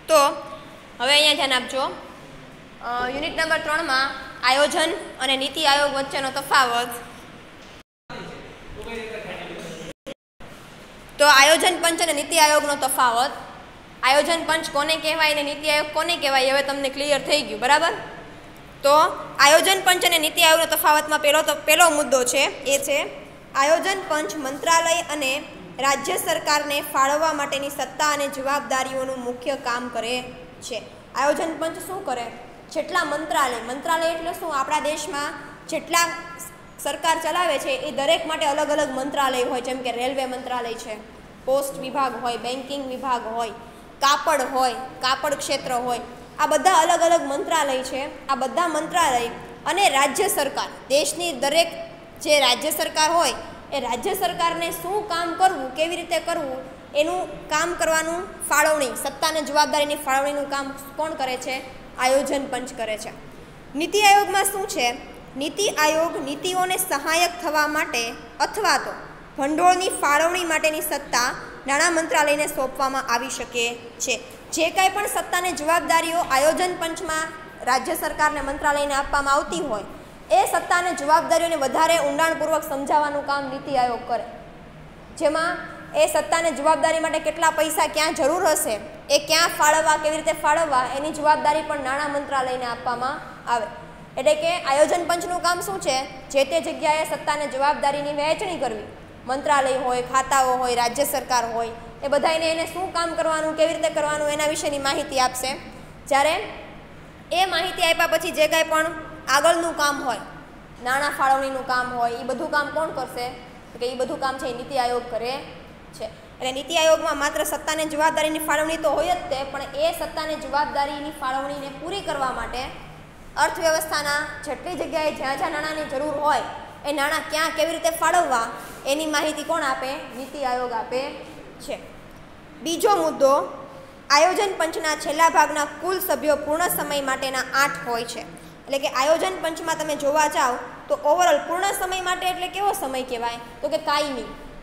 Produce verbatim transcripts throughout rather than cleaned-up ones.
તો હવે અહીંયા ધ્યાન આપજો, યુનિટ નંબર ત્રણમાં આયોજન અને નીતિ આયોગ વચ્ચેનો તફાવત. તો આયોજન પંચ અને નીતિ આયોગનો તફાવત. આયોજન પંચ કોને કહેવાય અને નીતિ આયોગ કોને કહેવાય હવે તમને ક્લિયર થઈ ગયું, બરાબર? તો આયોજન પંચ અને નીતિ આયોગનો તફાવતમાં પહેલો તો પહેલો મુદ્દો છે એ છે આયોજન પંચ મંત્રાલય અને રાજ્ય સરકારને ફાળવવા માટેની સત્તા અને જવાબદારીઓનું મુખ્ય કામ કરે છે. આયોજન પંચ શું કરે? જેટલા મંત્રાલય, મંત્રાલય એટલે શું? આપણા દેશમાં જેટલા સરકાર ચલાવે છે એ દરેક માટે અલગ અલગ મંત્રાલય હોય, જેમ કે રેલવે મંત્રાલય છે, પોસ્ટ વિભાગ હોય, બેન્કિંગ વિભાગ હોય, કાપડ હોય, કાપડ ક્ષેત્ર હોય, આ બધા અલગ અલગ મંત્રાલય છે. આ બધા મંત્રાલય અને રાજ્ય સરકાર, દેશની દરેક જે રાજ્ય સરકાર હોય એ રાજ્ય સરકારને શું કામ કરવું, કેવી રીતે કરવું, એનું કામ કરવાનું ફાળવણી, સત્તાને જવાબદારીની ફાળવણીનું કામ કોણ કરે છે? આયોજન પંચ કરે છે. નીતિ આયોગમાં શું છે? નીતિ આયોગ નીતિઓને સહાયક થવા માટે અથવા તો ભંડોળની ફાળવણી માટેની સત્તા નાણાં મંત્રાલયને સોંપવામાં આવી શકે છે. જે કાંઈ પણ સત્તાને જવાબદારીઓ આયોજન પંચમાં રાજ્ય સરકારને મંત્રાલયને આપવામાં આવતી હોય એ સત્તાને જવાબદારીઓને વધારે ઊંડાણપૂર્વક સમજાવવાનું કામ નીતિ આયોગ કરે, જેમાં એ સત્તાને જવાબદારી માટે કેટલા પૈસા ક્યાં જરૂર હશે, એ ક્યાં ફાળવવા, કેવી રીતે ફાળવવા, એની જવાબદારી પણ નાણાં મંત્રાલયને આપવામાં આવે. એટલે કે આયોજન પંચનું કામ શું છે? જે તે જગ્યાએ સત્તાને જવાબદારીની વહેંચણી કરવી. મંત્રાલય હોય, ખાતાઓ હોય, રાજ્ય સરકાર હોય, એ બધાને એને શું કામ કરવાનું, કેવી રીતે કરવાનું એના વિશેની માહિતી આપશે. જ્યારે એ માહિતી આપ્યા પછી જે કાંઈ પણ આગળનું કામ હોય, નાણાં ફાળવણીનું કામ હોય, એ બધું કામ કોણ કરશે? કે એ બધું કામ છે એ નીતિ આયોગ કરે છે. એટલે નીતિ આયોગમાં માત્ર સત્તાને જવાબદારીની ફાળવણી તો હોય જ તે, પણ એ સત્તાને જવાબદારીની ફાળવણીને પૂરી કરવા માટે અર્થવ્યવસ્થાના જેટલી જગ્યાએ જ્યાં જ્યાં નાણાંની જરૂર હોય એ નાણાં ક્યાં કેવી રીતે ફાળવવા એની માહિતી કોણ આપે? નીતિ આયોગ આપે છે. બીજો મુદ્દો, આયોજન પંચના છેલ્લા ભાગના કુલ સભ્યો પૂર્ણ સમય માટેના આઠ હોય છે. એટલે કે આયોજન પંચમાં તમે જોવા જાઓ તો ઓવરઓલ પૂર્ણ સમય માટે એટલે કેવો સમય કહેવાય? તો કે કાયમી.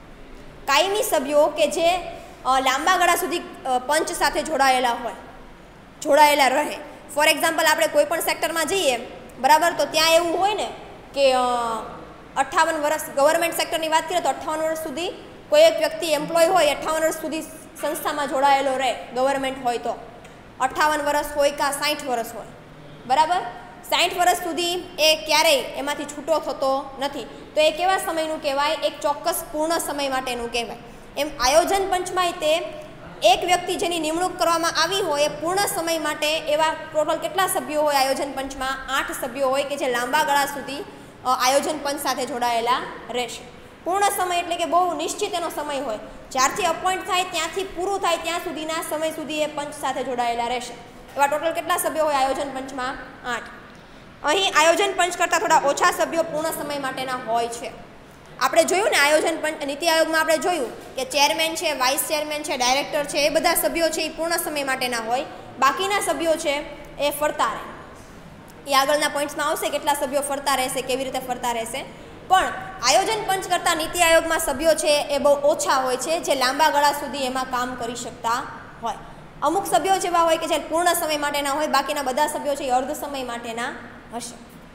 કાયમી સભ્યો કે જે લાંબા ગાળા સુધી પંચ સાથે જોડાયેલા હોય, જોડાયેલા રહે. ફોર એક્ઝામ્પલ, આપણે કોઈ પણ સેક્ટરમાં જઈએ, બરાબર, તો ત્યાં એવું હોય ને કે અઠ્ઠાવન વર્ષ, ગવર્મેન્ટ સેક્ટરની વાત કરીએ તો અઠ્ઠાવન વર્ષ સુધી કોઈ એક વ્યક્તિ એમ્પ્લોય હોય, અઠ્ઠાવન વર્ષ સુધી સંસ્થામાં જોડાયેલો રહે, ગવર્મેન્ટ હોય તો અઠ્ઠાવન વર્ષ હોય કાં સાઠ વર્ષ હોય, બરાબર. સાઠ વર્ષ સુધી એ ક્યારેય એમાંથી છૂટો થતો નથી. તો એ કેવા સમયનું કહેવાય? એક ચોક્કસ પૂર્ણ સમય માટેનું કહેવાય. એમ આયોજન પંચમાં તે એક વ્યક્તિ જેની નિમણૂક કરવામાં આવી હોય એ પૂર્ણ સમય માટે એવા ટોટલ કેટલા સભ્યો હોય આયોજન પંચમાં? આઠ સભ્યો હોય કે જે લાંબા ગાળા સુધી આયોજન પંચ સાથે જોડાયેલા રહેશે. પૂર્ણ સમય એટલે કે બહુ નિશ્ચિત એનો સમય હોય, જ્યારથી અપોઇન્ટ થાય ત્યાંથી પૂરું થાય ત્યાં સુધીના સમય સુધી એ પંચ સાથે જોડાયેલા રહેશે. એવા ટોટલ કેટલા સભ્યો હોય આયોજન પંચમાં? આઠ. અહીં આયોજન પંચ કરતાં થોડા ઓછા સભ્યો પૂર્ણ સમય માટેના હોય છે. આપણે જોયું ને આયોજન પંચ, નીતિ આયોગમાં આપણે જોયું કે ચેરમેન છે, વાઇસ ચેરમેન છે, ડાયરેક્ટર છે, એ બધા સભ્યો છે એ પૂર્ણ સમય માટેના હોય. બાકીના સભ્યો છે એ ફરતા રહે. એ આગળના પોઈન્ટ્સમાં આવશે કેટલા સભ્યો ફરતા રહેશે, કેવી રીતે ફરતા રહેશે. પણ આયોજન પંચ કરતાં નીતિ આયોગમાં સભ્યો છે એ બહુ ઓછા હોય છે, જે લાંબા ગાળા સુધી એમાં કામ કરી શકતા હોય. અમુક સભ્યો જેવા હોય કે જે પૂર્ણ સમય માટેના હોય, બાકીના બધા સભ્યો છે એ અર્ધ સમય માટેના હશે.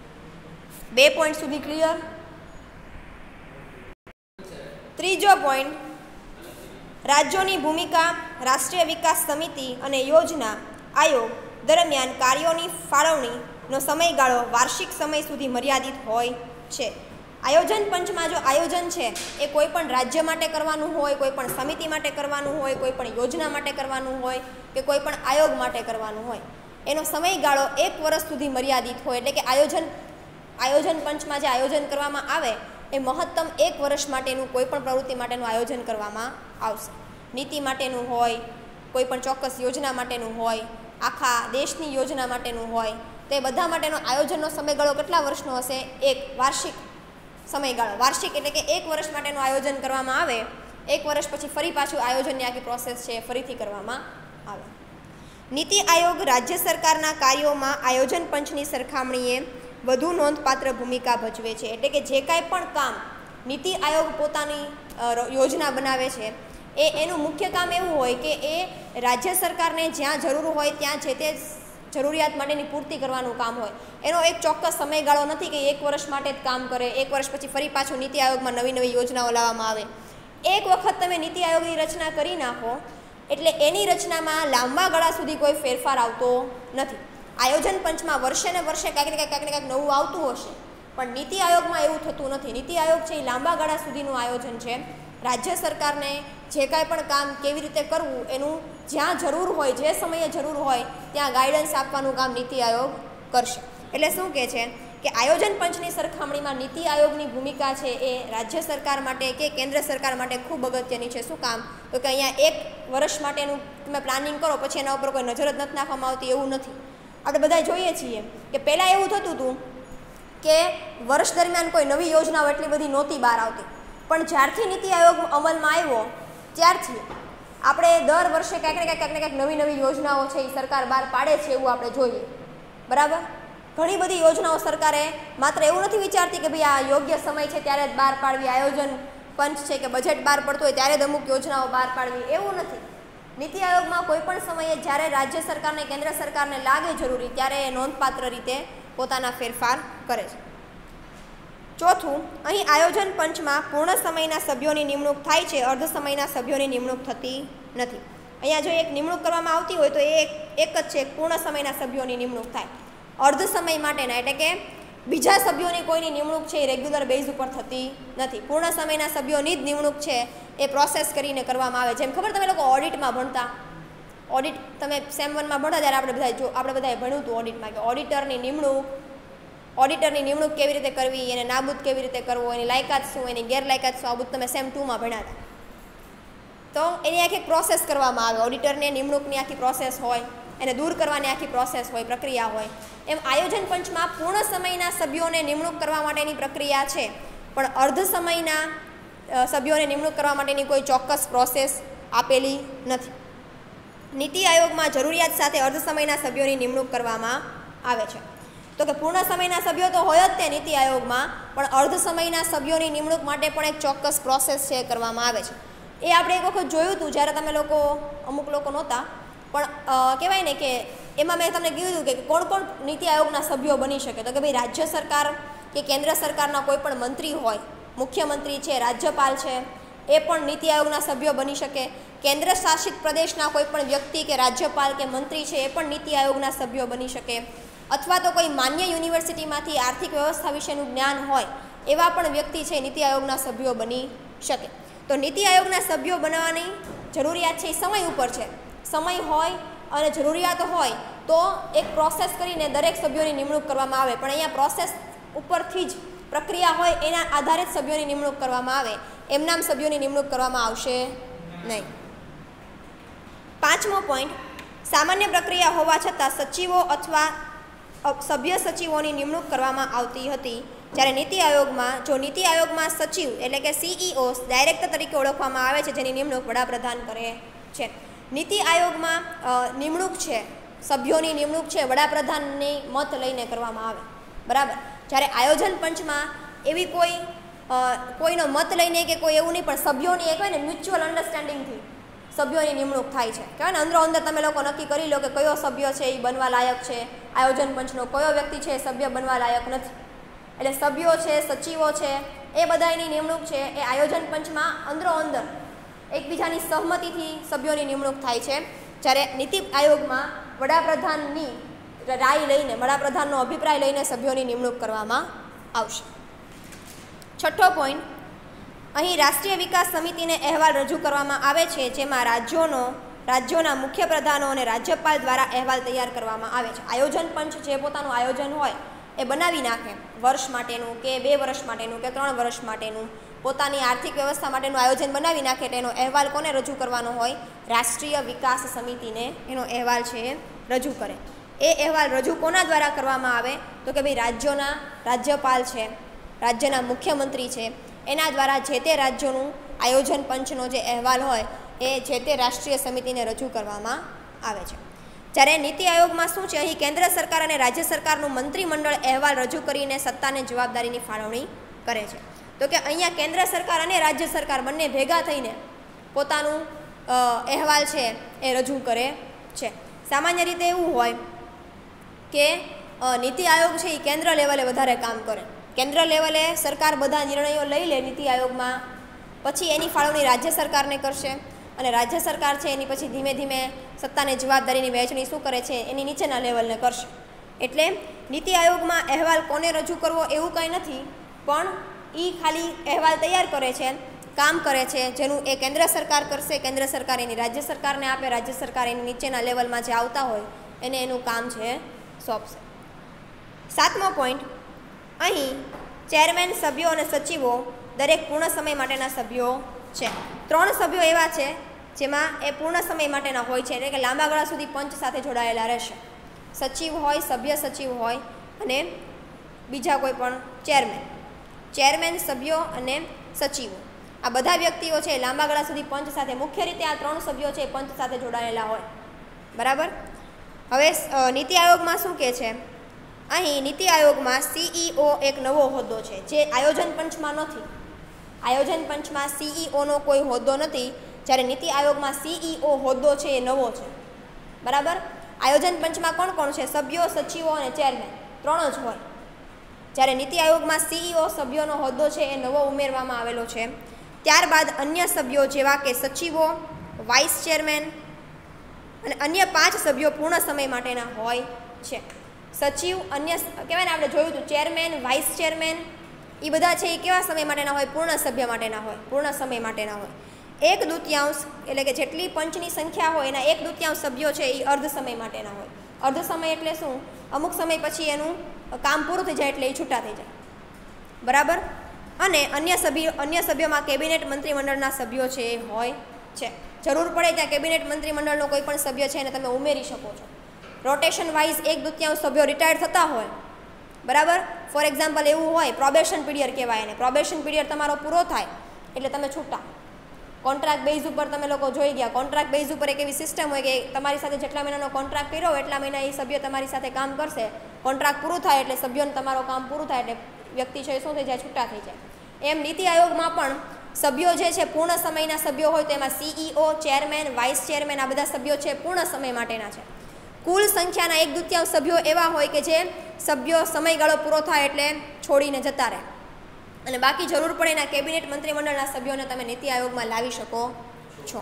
બે પોઈન્ટ સુધી ક્લિયર? ત્રીજો પોઈન્ટ, રાજ્યોની ભૂમિકા. રાષ્ટ્રીય વિકાસ સમિતિ અને યોજના આયોગ દરમિયાન કાર્યોની ફાળવણીનો સમયગાળો વાર્ષિક સમય સુધી મર્યાદિત હોય છે. આયોજન પંચમાં જો આયોજન છે એ કોઈ પણ રાજ્ય માટે કરવાનું હોય, કોઈ પણ સમિતિ માટે કરવાનું હોય, કોઈ પણ યોજના માટે કરવાનું હોય કે કોઈ પણ આયોગ માટે કરવાનું હોય, એનો સમયગાળો એક વર્ષ સુધી મર્યાદિત હોય. એટલે કે આયોજન આયોજન પંચમાં જે આયોજન કરવામાં આવે એ મહત્તમ એક વર્ષ માટેનું કોઈ પણ પ્રવૃત્તિ માટેનું આયોજન કરવામાં આવશે. નીતિ માટેનું હોય, કોઈ પણ ચોક્કસ યોજના માટેનું હોય, આખા દેશની યોજના માટેનું હોય, તો એ બધા માટેનો આયોજનનો સમયગાળો કેટલા વર્ષનો હશે? એક વાર્ષિક સમયગાળો. વાર્ષિક એટલે કે એક વર્ષ માટેનું આયોજન કરવામાં આવે, એક વર્ષ પછી ફરી પાછું આયોજનની આખી પ્રોસેસ છે ફરીથી કરવામાં આવે. નીતિ આયોગ રાજ્ય સરકારના કાર્યોમાં આયોજન પંચની સરખામણીએ વધુ નોંધપાત્ર ભૂમિકા ભજવે છે. એટલે કે જે કાંઈ પણ કામ નીતિ આયોગ પોતાની યોજના બનાવે છે એ એનું મુખ્ય કામ એવું હોય કે એ રાજ્ય સરકારને જ્યાં જરૂર હોય ત્યાં જે તે જરૂરિયાત માટેની પૂર્તિ કરવાનું કામ હોય. એનો એક ચોક્કસ સમયગાળો નથી કે એક વર્ષ માટે જ કામ કરે, એક વર્ષ પછી ફરી પાછું નીતિ આયોગમાં નવી નવી યોજનાઓ લાવવામાં આવે. એક વખત તમે નીતિ આયોગની રચના કરી નાખો એટલે એની રચનામાં લાંબા ગાળા સુધી કોઈ ફેરફાર આવતો નથી. આયોજન પંચમાં વર્ષે ને વર્ષે કાંઈક ને કાંઈક કાંઈક નવું આવતું હશે, પણ નીતિ આયોગમાં એવું થતું નથી. નીતિ આયોગ છે એ લાંબા ગાળા સુધીનું આયોજન છે. રાજ્ય સરકારને જે કાંઈ પણ કામ કેવી રીતે કરવું એનું જ્યાં જરૂર હોય, જે સમયે જરૂર હોય ત્યાં ગાઈડન્સ આપવાનું કામ નીતિ આયોગ કરશે. એટલે શું કહે છે કે આયોજન પંચની સરખામણીમાં નીતિ આયોગની ભૂમિકા છે એ રાજ્ય સરકાર માટે કે કેન્દ્ર સરકાર માટે ખૂબ અગત્યની છે. શું કામ? તો કે અહીંયા એક વર્ષ માટેનું તમે પ્લાનિંગ કરો પછી એના ઉપર કોઈ નજર જ નથી નાખવામાં આવતી, એવું નથી. આપણે બધા જોઈએ છીએ કે પહેલાં એવું થતું હતું કે વર્ષ દરમિયાન કોઈ નવી યોજનાઓ એટલી બધી નહોતી બહાર આવતી, પણ જ્યારથી નીતિ આયોગ અમલમાં આવ્યો ત્યારથી આપણે દર વર્ષે ક્યાંક ને ક્યાંક ક્યાંક ને ક્યાંક નવી નવી યોજનાઓ છે એ સરકાર બહાર પાડે છે, એવું આપણે જોઈએ. બરાબર? ઘણી બધી યોજનાઓ સરકારે માત્ર એવું નથી વિચારતી કે ભાઈ આ યોગ્ય સમય છે ત્યારે જ બહાર પાડવી, આયોજન પંચ છે કે બજેટ બહાર પડતું હોય ત્યારે જ અમુક યોજનાઓ બહાર પાડવી, એવું નથી. નીતિ આયોગમાં કોઈ પણ સમયે જ્યારે રાજ્ય સરકારને કેન્દ્ર સરકારને લાગે જરૂરી ત્યારે એ નોંધપાત્ર રીતે પોતાના ફેરફાર કરે છે. ચોથું, અહીં આયોજન પંચમાં પૂર્ણ સમયના સભ્યોની નિમણૂક થાય છે, અર્ધ સમયના સભ્યોની નિમણૂક થતી નથી. અહીંયા જો એક નિમણૂક કરવામાં આવતી હોય તો એ એક જ છે, પૂર્ણ સમયના સભ્યોની નિમણૂક થાય. અર્ધ સમય માટેના એટલે કે બીજા સભ્યોની કોઈની નિમણૂક છે એ રેગ્યુલર બેઝ ઉપર થતી નથી. પૂર્ણ સમયના સભ્યોની જ નિમણૂક છે એ પ્રોસેસ કરીને કરવામાં આવે. જેમ ખબર તમે લોકો ઓડિટમાં ભણતા, ઓડિટ તમે સેમ વનમાં ભણતા ત્યારે આપણે બધા જો આપણે બધાએ ભણ્યું હતું ઓડિટમાં કે ઓડિટરની નિમણૂક ઓડિટરની નિમણૂક કેવી રીતે કરવી, એને નાબૂદ કેવી રીતે કરવો, એની લાયકાત શું, એની ગેરલાયકાત શું, આ બધું તમે સેમ ટુમાં ભણ્યા હતા. તો એની આખી પ્રોસેસ કરવામાં આવે. ઓડિટરની નિમણૂકની આખી પ્રોસેસ હોય, એને દૂર કરવાની આખી પ્રોસેસ હોય, પ્રક્રિયા હોય. એમ આયોજન પંચમાં પૂર્ણ સમયના સભ્યોને નિમણૂક કરવા માટેની પ્રક્રિયા છે, પણ અર્ધ સમયના સભ્યોને નિમણૂક કરવા માટેની કોઈ ચોક્કસ પ્રોસેસ આપેલી નથી. નીતિ આયોગમાં જરૂરિયાત સાથે અર્ધ સમયના સભ્યોની નિમણૂક કરવામાં આવે છે. તો કે પૂર્ણ સમયના સભ્યો તો હોય જ તે નીતિ આયોગમાં, પણ અર્ધ સમયના સભ્યોની નિમણૂક માટે પણ એક ચોક્કસ પ્રોસેસ છે કરવામાં આવે છે. એ આપણે એક વખત જોયું હતું જ્યારે તમે લોકો અમુક લોકો નહોતા, પણ કહેવાય ને કે એમાં મેં તમને કીધું કે કોણ કોણ નીતિ આયોગના સભ્યો બની શકે. તો કે ભાઈ રાજ્ય સરકાર કે કેન્દ્ર સરકારના કોઈ પણ મંત્રી હોય, મુખ્યમંત્રી છે, રાજ્યપાલ છે, એ પણ નીતિ આયોગના સભ્યો બની શકે. કેન્દ્ર શાસિત પ્રદેશના કોઈ પણ વ્યક્તિ કે રાજ્યપાલ કે મંત્રી છે એ પણ નીતિ આયોગના સભ્યો બની શકે. અથવા તો કોઈ માન્ય યુનિવર્સિટીમાંથી આર્થિક વ્યવસ્થા વિશેનું જ્ઞાન હોય એવા પણ વ્યક્તિ છે નીતિ આયોગના સભ્યો બની શકે. તો નીતિ આયોગના સભ્યો બનાવવાની જરૂરિયાત છે એ સમય ઉપર છે. સમય હોય અને જરૂરિયાત હોય તો એક પ્રોસેસ કરીને દરેક સભ્યોની નિમણૂક કરવામાં આવે, પણ અહીંયા પ્રોસેસ ઉપરથી જ પ્રક્રિયા હોય એના આધારે જ સભ્યોની નિમણૂક કરવામાં આવે, એમનામ સભ્યોની નિમણૂક કરવામાં આવશે નહીં. પાંચમો પોઈન્ટ, સામાન્ય પ્રક્રિયા હોવા છતાં સચિવો અથવા સભ્ય સચિવોની નિમણૂક કરવામાં આવતી હતી, જ્યારે નીતિ આયોગમાં જો નીતિ આયોગમાં સચિવ એટલે કે સીઈઓ ડાયરેક્ટર તરીકે ઓળખવામાં આવે છે, જેની નિમણૂક વડાપ્રધાન કરે છે. નીતિ આયોગમાં નિમણૂક છે, સભ્યોની નિમણૂક છે વડાપ્રધાનની મત લઈને કરવામાં આવે. બરાબર? જ્યારે આયોજન પંચમાં એવી કોઈ કોઈનો મત લઈને કે કોઈ એવું નહીં, પણ સભ્યોની એક હોય ને મ્યુચ્યુઅલ અન્ડરસ્ટેન્ડિંગથી સભ્યોની નિમણૂક થાય છે. કહેવાય ને અંદરો અંદર તમે લોકો નક્કી કરી લો કે કયો સભ્ય છે એ બનવા લાયક છે આયોજન પંચનો, કયો વ્યક્તિ છે એ સભ્ય બનવા લાયક નથી. એટલે સભ્યો છે, સચિવો છે, એ બધાની નિમણૂક છે એ આયોજન પંચમાં અંદરો અંદર એકબીજાની સહમતિથી સભ્યોની નિમણૂક થાય છે. જ્યારે નીતિ આયોગમાં વડાપ્રધાનની રાય લઈને, વડાપ્રધાનનો અભિપ્રાય લઈને સભ્યોની નિમણૂક કરવામાં આવશે. છઠ્ઠો પોઈન્ટ, અહીં રાષ્ટ્રીય વિકાસ સમિતિને અહેવાલ રજૂ કરવામાં આવે છે, જેમાં રાજ્યોનો રાજ્યોના મુખ્ય પ્રધાનો અને રાજ્યપાલ દ્વારા અહેવાલ તૈયાર કરવામાં આવે છે. આયોજન પંચ જે પોતાનું આયોજન હોય એ બનાવી નાખે, વર્ષ માટેનું કે બે વર્ષ માટેનું કે ત્રણ વર્ષ માટેનું પોતાની આર્થિક વ્યવસ્થા માટેનું આયોજન બનાવી નાખે, તેનો અહેવાલ કોને રજૂ કરવાનો હોય? રાષ્ટ્રીય વિકાસ સમિતિને એનો અહેવાલ છે એ રજૂ કરે. એ અહેવાલ રજૂ કોના દ્વારા કરવામાં આવે? તો કે ભાઈ રાજ્યોના રાજ્યપાલ છે, રાજ્યના મુખ્યમંત્રી છે, એના દ્વારા જે તે રાજ્યોનું આયોજન પંચનો જે અહેવાલ હોય એ જે તે રાષ્ટ્રીય સમિતિને રજૂ કરવામાં આવે છે. જ્યારે નીતિ આયોગમાં શું છે, અહીં કેન્દ્ર સરકાર અને રાજ્ય સરકારનું મંત્રીમંડળ અહેવાલ રજૂ કરીને સત્તાને જવાબદારીની ફાળવણી કરે છે. તો કે અહીંયા કેન્દ્ર સરકાર અને રાજ્ય સરકાર બંને ભેગા થઈને પોતાનું અહેવાલ છે એ રજૂ કરે છે. સામાન્ય રીતે એવું હોય કે નીતિ આયોગ છે એ કેન્દ્ર લેવલે વધારે કામ કરે. કેન્દ્ર લેવલે સરકાર બધા નિર્ણયો લઈ લે નીતિ આયોગમાં, પછી એની ફાળવણી રાજ્ય સરકારને કરશે અને રાજ્ય સરકાર છે એની પછી ધીમે ધીમે સત્તાની જવાબદારીની વહેંચણી શું કરે છે એની નીચેના લેવલને કરશે. એટલે નીતિ આયોગમાં અહેવાલ કોને રજૂ કરવો એવું કંઈ નથી, પણ એ ખાલી અહેવાલ તૈયાર કરે છે, કામ કરે છે, જેનું એ કેન્દ્ર સરકાર કરશે. કેન્દ્ર સરકાર એની રાજ્ય સરકારને આપે, રાજ્ય સરકાર એની નીચેના લેવલમાં જે આવતા હોય એને એનું કામ છે સોંપશે. સાતમો પોઈન્ટ, અહીં ચેરમેન, સભ્યો અને સચિવો દરેક પૂર્ણ સમય માટેના સભ્યો છે. ત્રણ સભ્યો એવા છે જેમાં એ પૂર્ણ સમય માટેના હોય છે, એટલે કે લાંબા ગાળા સુધી પંચ સાથે જોડાયેલા રહેશે. સચિવ હોય, સભ્ય સચિવ હોય અને બીજા કોઈ પણ ચેરમેન. ચેરમેન, સભ્યો અને સચિવો આ બધા વ્યક્તિઓ છે લાંબા ગાળા સુધી પંચ સાથે, મુખ્ય રીતે આ ત્રણ સભ્યો છે પંચ સાથે જોડાયેલા હોય. બરાબર. હવે નીતિ આયોગમાં શું કહે છે, અહીં નીતિ આયોગમાં સીઈઓ એક નવો હોદ્દો છે જે આયોજન પંચમાં નથી. આયોજન પંચમાં સીઈઓનો કોઈ હોદ્દો નથી, જ્યારે નીતિ આયોગમાં સીઈઓ હોદ્દો છે એ નવો છે. બરાબર. આયોજન પંચમાં કોણ કોણ છે? સભ્યો, સચિવો અને ચેરમેન, ત્રણ જ હોય. જ્યારે નીતિ આયોગમાં સીઈઓ સભ્યોનો હોદ્દો છે એ નવો ઉમેરવામાં આવેલો છે. ત્યારબાદ અન્ય સભ્યો જેવા કે સચિવો, વાઇસ ચેરમેન અને અન્ય પાંચ સભ્યો પૂર્ણ સમય માટેના હોય છે. સચિવ, અન્ય કહેવાય ને, આપણે જોયું હતું ચેરમેન, વાઇસ ચેરમેન, એ બધા છે એ કેવા સમય માટેના હોય? પૂર્ણ સભ્ય માટેના હોય, પૂર્ણ સમય માટેના હોય. એક દૂતિયાંશ એટલે કે જેટલી પંચની સંખ્યા હોય એના એક દૂતિયાંશ સભ્યો છે એ અર્ધ સમય માટેના હોય. અર્ધ સમય એટલે શું? અમુક સમય પછી એનું કામ પૂરું થઈ જાય એટલે એ છૂટા થઈ જાય. બરાબર. અને અન્ય સભ્યો અન્ય સભ્યોમાં કેબિનેટ મંત્રીમંડળના સભ્યો છે એ હોય છે. જરૂર પડે ત્યાં કેબિનેટ મંત્રીમંડળનો કોઈ પણ સભ્ય છે એને તમે ઉમેરી શકો છો. રોટેશન વાઇઝ એક દૂતિયાંશ સભ્યો રિટાયર્ડ થતા હોય. બરાબર. ફોર એક્ઝામ્પલ એવું હોય, પ્રોબેશન પીરિયડ કહેવાય એને. પ્રોબેશન પીરિયડ તમારો પૂરો થાય એટલે તમે છૂટા. કોન્ટ્રાક્ટ બેઝ ઉપર તમે લોકો જોઈ ગયા, કોન્ટ્રાક્ટ બેઝ ઉપર એક એવી સિસ્ટમ હોય કે તમારી સાથે જેટલા મહિનાનો કોન્ટ્રાક્ટ કર્યો હોય એટલા મહિના એ સભ્ય તમારી સાથે કામ કરશે. કોન્ટ્રાક્ટ પૂરું થાય એટલે સભ્યોને તમારો કામ પૂરું થાય એટલે વ્યક્તિ છે શું થઈ જાય? છૂટા થઈ જાય. એમ નીતિ આયોગમાં પણ સભ્યો જે છે પૂર્ણ સમયના સભ્યો હોય તો એમાં સીઈઓ, ચેરમેન, વાઇસ ચેરમેન આ બધા સભ્યો છે પૂર્ણ સમય માટેના છે. કુલ સંખ્યાના એક દૂતિયાંશ સભ્યો એવા હોય કે જે સભ્યો સમયગાળો પૂરો થાય એટલે છોડીને જતા રહે, અને બાકી જરૂર પડે એના કેબિનેટ મંત્રીમંડળના સભ્યોને તમે નીતિ આયોગમાં લાવી શકો છો.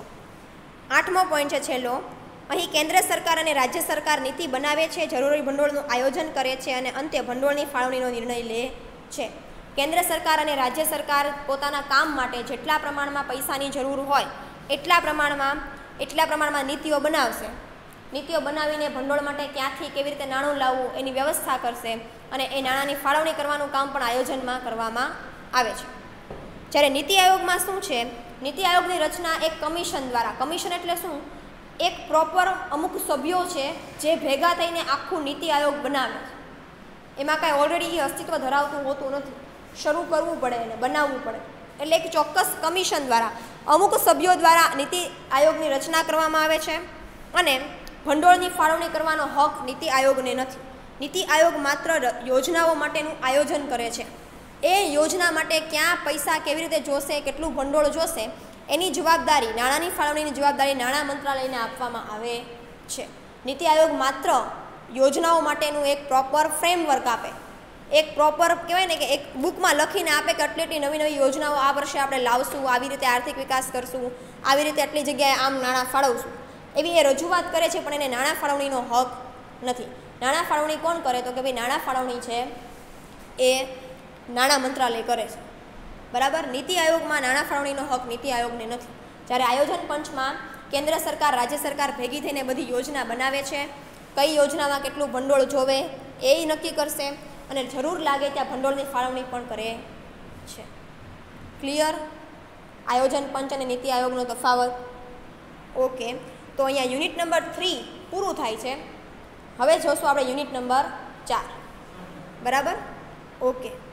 આઠમો પોઈન્ટ છે છેલ્લો, અહીં કેન્દ્ર સરકાર અને રાજ્ય સરકાર નીતિ બનાવે છે, જરૂરી ભંડોળનું આયોજન કરે છે અને અંતે ભંડોળની ફાળવણીનો નિર્ણય લે છે. કેન્દ્ર સરકાર અને રાજ્ય સરકાર પોતાના કામ માટે જેટલા પ્રમાણમાં પૈસાની જરૂર હોય એટલા પ્રમાણમાં એટલા પ્રમાણમાં નીતિઓ બનાવશે. નીતિઓ બનાવીને ભંડોળ માટે ક્યાંથી કેવી રીતે નાણું લાવવું એની વ્યવસ્થા કરશે અને એ નાણાંની ફાળવણી કરવાનું કામ પણ આયોજનમાં કરવામાં આવે છે. જ્યારે નીતિ આયોગમાં શું છે? નીતિ આયોગની રચના એક કમિશન દ્વારા. કમિશન એટલે શું? એક પ્રોપર અમુક સભ્યો છે જે ભેગા થઈને આખું નીતિ આયોગ બનાવે છે. એમાં કાંઈ ઓલરેડી એ અસ્તિત્વ ધરાવતું હોતું નથી, શરૂ કરવું પડે એને, બનાવવું પડે. એટલે એક ચોક્કસ કમિશન દ્વારા અમુક સભ્યો દ્વારા નીતિ આયોગની રચના કરવામાં આવે છે અને ભંડોળની ફાળવણી કરવાનો હક નીતિ આયોગને નથી. નીતિ આયોગ માત્ર યોજનાઓ માટેનું આયોજન કરે છે. એ યોજના માટે ક્યાં પૈસા કેવી રીતે જોશે, કેટલું ભંડોળ જોશે, એની જવાબદારી, નાણાંની ફાળવણીની જવાબદારી નાણાં મંત્રાલયને આપવામાં આવે છે. નીતિ આયોગ માત્ર યોજનાઓ માટેનું એક પ્રોપર ફ્રેમવર્ક આપે, એક પ્રોપર કહેવાય ને કે એક બુકમાં લખીને આપે કે આટલી આટલી નવી નવી યોજનાઓ આ વર્ષે આપણે લાવશું, આવી રીતે આર્થિક વિકાસ કરશું, આવી રીતે આટલી જગ્યાએ આમ નાણાં ફાળવશું, એવી એ રજૂઆત કરે છે, પણ એને નાણાં ફાળવણીનો હક નથી. નાણાં ફાળવણી કોણ કરે? તો કે ભાઈ નાણાં ફાળવણી છે એ નાણાં મંત્રાલય કરે છે. બરાબર. નીતિ આયોગમાં નાણાં ફાળવણીનો હક નીતિ આયોગને નથી. જ્યારે આયોજન પંચમાં કેન્દ્ર સરકાર, રાજ્ય સરકાર ભેગી થઈને બધી યોજના બનાવે છે, કઈ યોજનામાં કેટલું ભંડોળ જોવે એ નક્કી કરશે અને જરૂર લાગે ત્યાં ભંડોળની ફાળવણી પણ કરે છે. ક્લિયર? આયોજન પંચ અને નીતિ આયોગનો તફાવત. ઓકે, તો અહીંયા યુનિટ નંબર થ્રી પૂરું થાય છે. હવે જોશું આપણે યુનિટ નંબર ચાર. બરાબર. ઓકે.